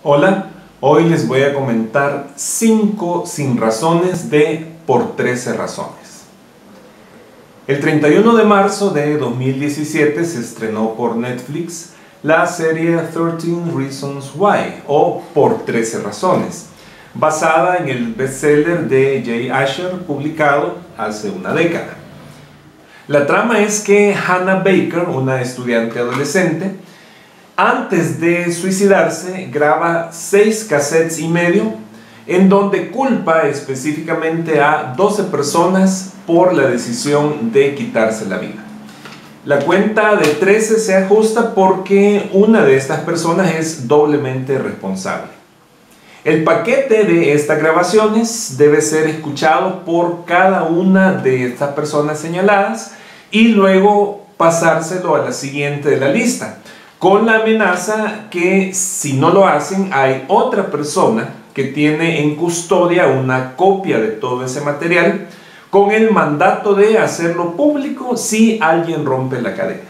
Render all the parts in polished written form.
Hola, hoy les voy a comentar 5 sinrazones de Por 13 razones. El 31 de marzo de 2017 se estrenó por Netflix la serie 13 Reasons Why, o Por 13 razones, basada en el bestseller de Jay Asher, publicado hace una década. La trama es que Hannah Baker, una estudiante adolescente, antes de suicidarse graba 6 cassettes y medio en donde culpa específicamente a 12 personas por la decisión de quitarse la vida. La cuenta de 13 se ajusta porque una de estas personas es doblemente responsable. El paquete de estas grabaciones debe ser escuchado por cada una de estas personas señaladas y luego pasárselo a la siguiente de la lista, con la amenaza que si no lo hacen hay otra persona que tiene en custodia una copia de todo ese material con el mandato de hacerlo público si alguien rompe la cadena.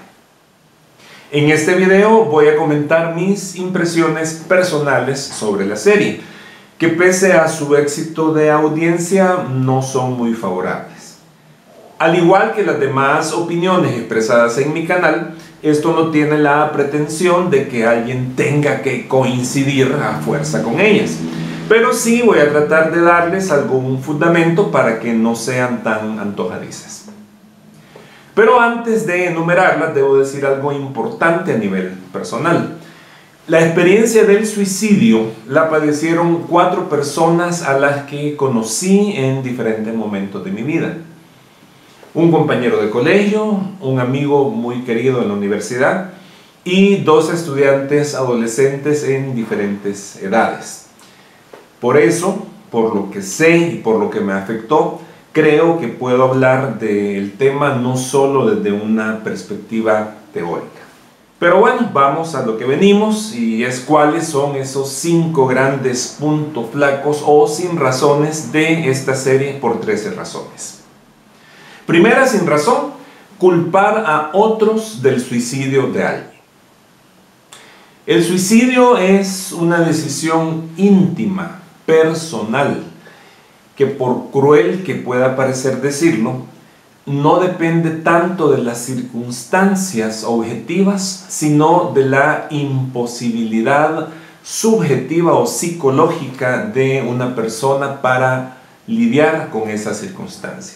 En este video voy a comentar mis impresiones personales sobre la serie, que pese a su éxito de audiencia no son muy favorables. Al igual que las demás opiniones expresadas en mi canal, esto no tiene la pretensión de que alguien tenga que coincidir a fuerza con ellas, pero sí voy a tratar de darles algún fundamento para que no sean tan antojadizas. Pero antes de enumerarlas, debo decir algo importante a nivel personal. La experiencia del suicidio la padecieron 4 personas a las que conocí en diferentes momentos de mi vida. Un compañero de colegio, un amigo muy querido en la universidad y 2 estudiantes adolescentes en diferentes edades. Por eso, por lo que sé y por lo que me afectó, creo que puedo hablar del tema no solo desde una perspectiva teórica. Pero bueno, vamos a lo que venimos, y es cuáles son esos 5 grandes puntos flacos o sin razones de esta serie por 13 razones. Primera sin razón, culpar a otros del suicidio de alguien. El suicidio es una decisión íntima, personal, que por cruel que pueda parecer decirlo, no depende tanto de las circunstancias objetivas, sino de la imposibilidad subjetiva o psicológica de una persona para lidiar con esas circunstancias.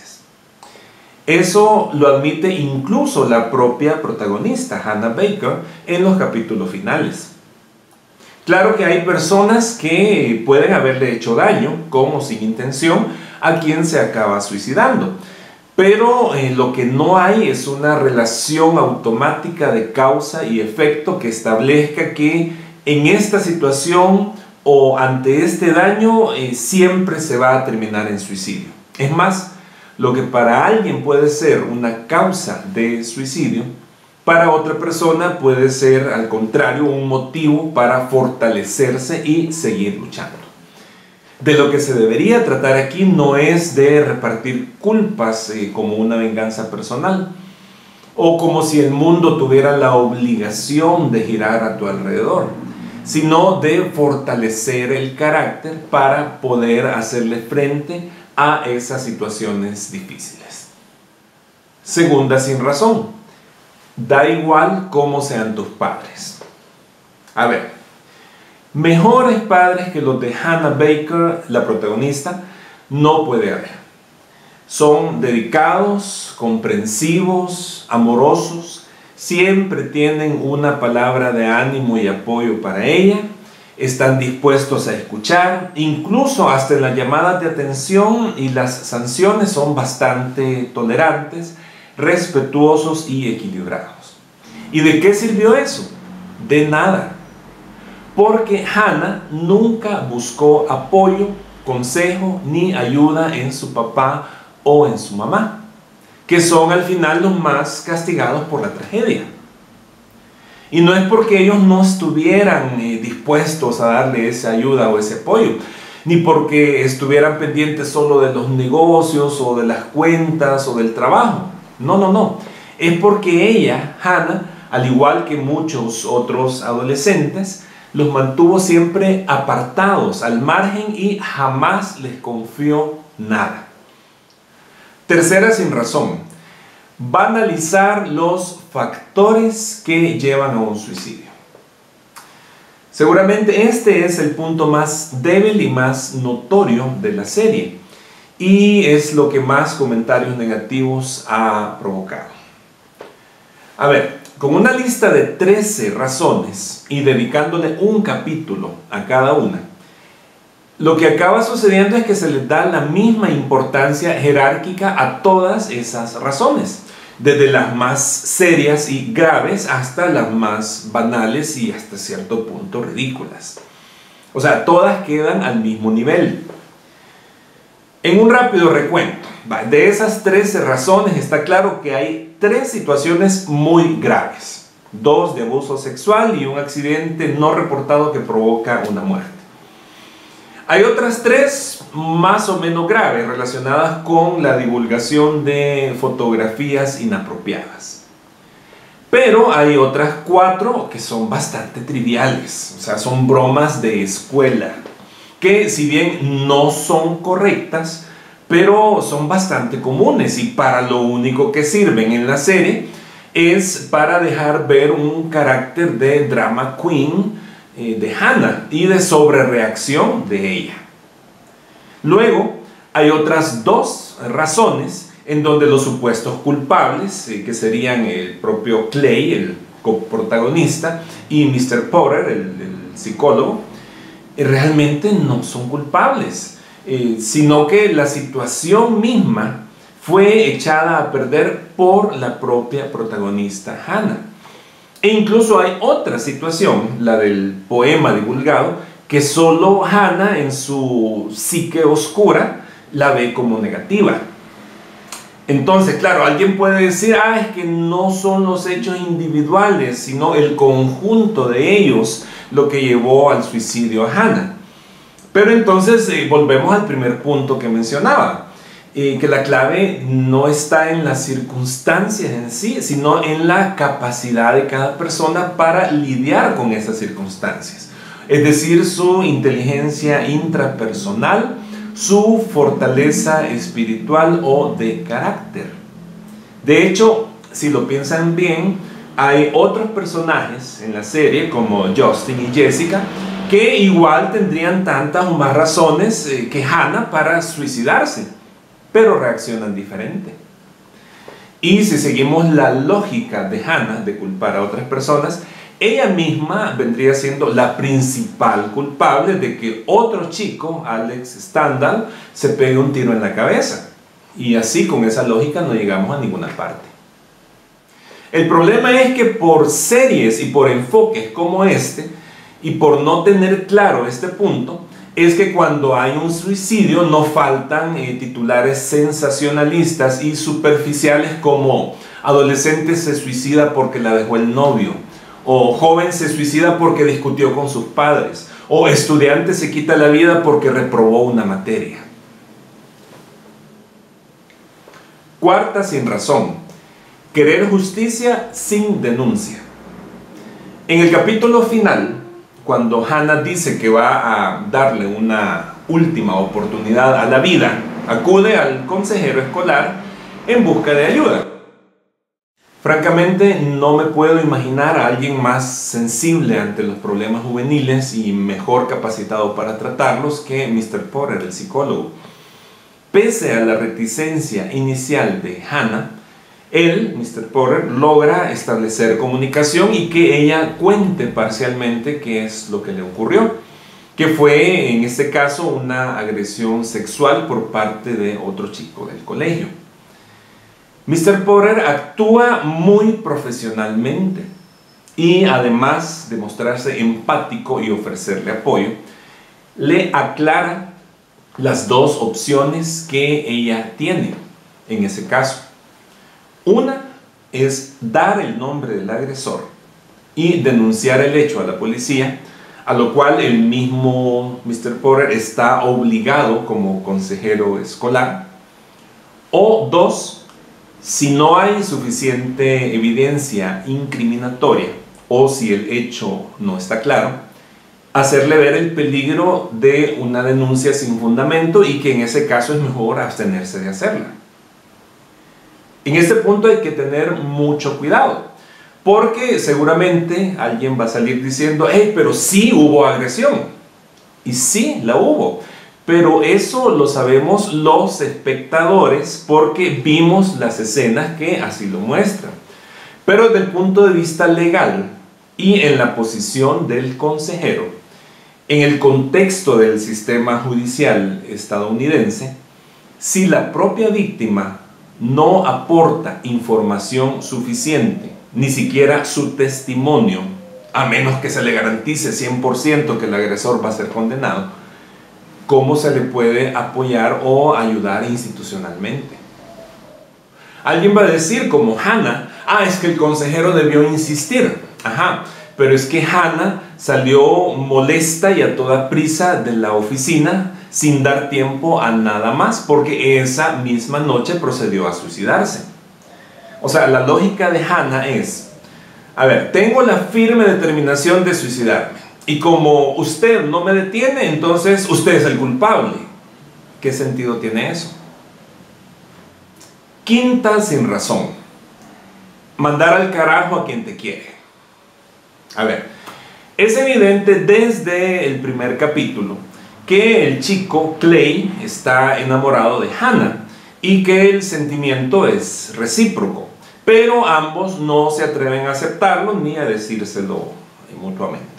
Eso lo admite incluso la propia protagonista, Hannah Baker, en los capítulos finales. Claro que hay personas que pueden haberle hecho daño, con o sin intención, a quien se acaba suicidando. Pero lo que no hay es una relación automática de causa y efecto que establezca que en esta situación o ante este daño siempre se va a terminar en suicidio. Es más, lo que para alguien puede ser una causa de suicidio, para otra persona puede ser, al contrario, un motivo para fortalecerse y seguir luchando. De lo que se debería tratar aquí no es de repartir culpas como una venganza personal, o como si el mundo tuviera la obligación de girar a tu alrededor, sino de fortalecer el carácter para poder hacerle frente a esas situaciones difíciles. Segunda sin razón, da igual cómo sean tus padres. A ver, mejores padres que los de Hannah Baker, la protagonista, no puede haber. Son dedicados, comprensivos, amorosos, siempre tienen una palabra de ánimo y apoyo para ella, están dispuestos a escuchar, incluso hasta en las llamadas de atención y las sanciones son bastante tolerantes, respetuosos y equilibrados. ¿Y de qué sirvió eso? De nada. Porque Hannah nunca buscó apoyo, consejo ni ayuda en su papá o en su mamá, que son al final los más castigados por la tragedia. Y no es porque ellos no estuvieran dispuestos a darle esa ayuda o ese apoyo, ni porque estuvieran pendientes solo de los negocios o de las cuentas o del trabajo. No, no, no. Es porque ella, Hannah, al igual que muchos otros adolescentes, los mantuvo siempre apartados, al margen, y jamás les confió nada. Tercera sin razón: banalizar los factores que llevan a un suicidio. Seguramente este es el punto más débil y más notorio de la serie, y es lo que más comentarios negativos ha provocado. A ver, con una lista de 13 razones y dedicándole un capítulo a cada una, lo que acaba sucediendo es que se les da la misma importancia jerárquica a todas esas razones, desde las más serias y graves hasta las más banales y hasta cierto punto ridículas. O sea, todas quedan al mismo nivel. En un rápido recuento, de esas 13 razones está claro que hay 3 situaciones muy graves: 2 de abuso sexual y un accidente no reportado que provoca una muerte. Hay otras 3 más o menos graves relacionadas con la divulgación de fotografías inapropiadas. Pero hay otras 4 que son bastante triviales, o sea, son bromas de escuela, que si bien no son correctas, pero son bastante comunes, y para lo único que sirven en la serie es para dejar ver un carácter de drama queen de Hannah y de sobrereacción de ella. Luego hay otras 2 razones en donde los supuestos culpables, que serían el propio Clay, el coprotagonista, y Mr. Potter, el psicólogo, realmente no son culpables, sino que la situación misma fue echada a perder por la propia protagonista Hannah. E incluso hay otra situación, la del poema divulgado, que solo Hannah en su psique oscura la ve como negativa. Entonces, claro, alguien puede decir, es que no son los hechos individuales, sino el conjunto de ellos lo que llevó al suicidio a Hannah. Pero entonces volvemos al primer punto que mencionaba, que la clave no está en las circunstancias en sí, sino en la capacidad de cada persona para lidiar con esas circunstancias. Es decir, su inteligencia intrapersonal, su fortaleza espiritual o de carácter. De hecho, si lo piensan bien, hay otros personajes en la serie, como Justin y Jessica, que igual tendrían tantas o más razones que Hannah para suicidarse, pero reaccionan diferente. Y si seguimos la lógica de Hannah de culpar a otras personas, ella misma vendría siendo la principal culpable de que otro chico, Alex Stendhal, se pegue un tiro en la cabeza. Y así, con esa lógica, no llegamos a ninguna parte. El problema es que por series y por enfoques como este, y por no tener claro este punto, es que cuando hay un suicidio no faltan titulares sensacionalistas y superficiales como adolescente se suicida porque la dejó el novio, o joven se suicida porque discutió con sus padres, o estudiante se quita la vida porque reprobó una materia. Cuarta sin razón: querer justicia sin denuncia. En el capítulo final, cuando Hannah dice que va a darle una última oportunidad a la vida, acude al consejero escolar en busca de ayuda. Francamente, no me puedo imaginar a alguien más sensible ante los problemas juveniles y mejor capacitado para tratarlos que Mr. Potter, el psicólogo. Pese a la reticencia inicial de Hannah, él, Mr. Potter, logra establecer comunicación y que ella cuente parcialmente qué es lo que le ocurrió, que fue en este caso una agresión sexual por parte de otro chico del colegio. Mr. Potter actúa muy profesionalmente y, además de mostrarse empático y ofrecerle apoyo, le aclara las 2 opciones que ella tiene en ese caso. Una es dar el nombre del agresor y denunciar el hecho a la policía, a lo cual el mismo Mr. Potter está obligado como consejero escolar. O 2, si no hay suficiente evidencia incriminatoria o si el hecho no está claro, hacerle ver el peligro de una denuncia sin fundamento y que en ese caso es mejor abstenerse de hacerla. En este punto hay que tener mucho cuidado, porque seguramente alguien va a salir diciendo: hey, pero sí hubo agresión. Y sí, la hubo. Pero eso lo sabemos los espectadores porque vimos las escenas que así lo muestran. Pero desde el punto de vista legal y en la posición del consejero, en el contexto del sistema judicial estadounidense, si la propia víctima no aporta información suficiente, ni siquiera su testimonio, a menos que se le garantice 100% que el agresor va a ser condenado, ¿cómo se le puede apoyar o ayudar institucionalmente? Alguien va a decir, como Hannah: es que el consejero debió insistir. Ajá, pero es que Hannah salió molesta y a toda prisa de la oficina sin dar tiempo a nada más, porque esa misma noche procedió a suicidarse. O sea, la lógica de Hannah es: a ver, tengo la firme determinación de suicidarme, y como usted no me detiene, entonces usted es el culpable. ¿Qué sentido tiene eso? Quinta sin razón: mandar al carajo a quien te quiere. A ver, es evidente desde el primer capítulo que el chico Clay está enamorado de Hannah y que el sentimiento es recíproco, pero ambos no se atreven a aceptarlo ni a decírselo mutuamente.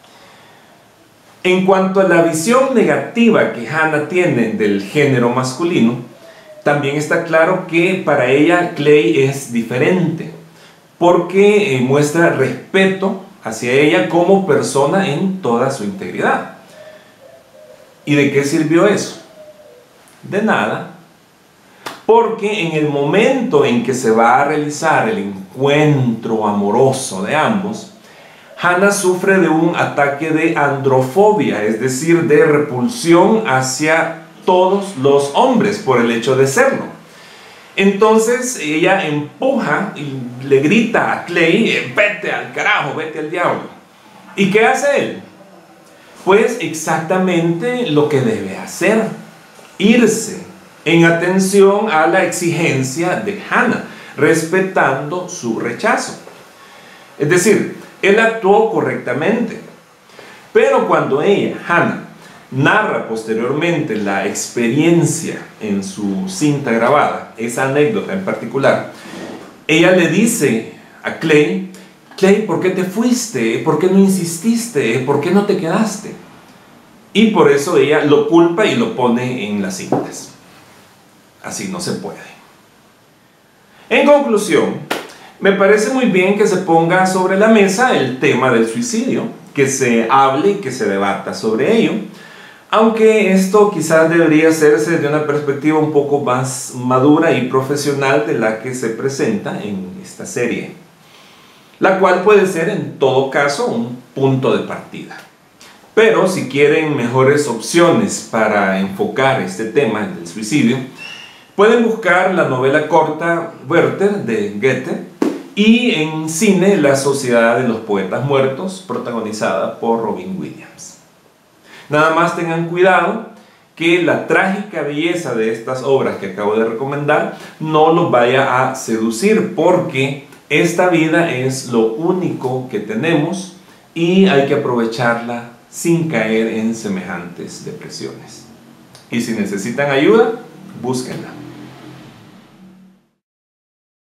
En cuanto a la visión negativa que Hannah tiene del género masculino, también está claro que para ella Clay es diferente, porque muestra respeto hacia ella como persona en toda su integridad. ¿Y de qué sirvió eso? De nada, porque en el momento en que se va a realizar el encuentro amoroso de ambos, Hannah sufre de un ataque de androfobia, es decir, de repulsión hacia todos los hombres por el hecho de serlo. Entonces ella empuja y le grita a Clay: vete al carajo, vete al diablo. ¿Y qué hace él? Pues exactamente lo que debe hacer: irse en atención a la exigencia de Hannah, respetando su rechazo. Es decir, él actuó correctamente. Pero cuando ella, Hannah, narra posteriormente la experiencia en su cinta grabada, esa anécdota en particular, ella le dice a Clay: Clay, ¿por qué te fuiste? ¿Por qué no insististe? ¿Por qué no te quedaste? Y por eso ella lo culpa y lo pone en las cintas. Así no se puede. En conclusión, me parece muy bien que se ponga sobre la mesa el tema del suicidio, que se hable y que se debata sobre ello, aunque esto quizás debería hacerse desde una perspectiva un poco más madura y profesional de la que se presenta en esta serie, la cual puede ser en todo caso un punto de partida. Pero si quieren mejores opciones para enfocar este tema del suicidio, pueden buscar la novela corta Werther de Goethe y en cine La Sociedad de los Poetas Muertos, protagonizada por Robin Williams. Nada más tengan cuidado que la trágica belleza de estas obras que acabo de recomendar no los vaya a seducir, porque esta vida es lo único que tenemos y hay que aprovecharla sin caer en semejantes depresiones. Y si necesitan ayuda, búsquenla.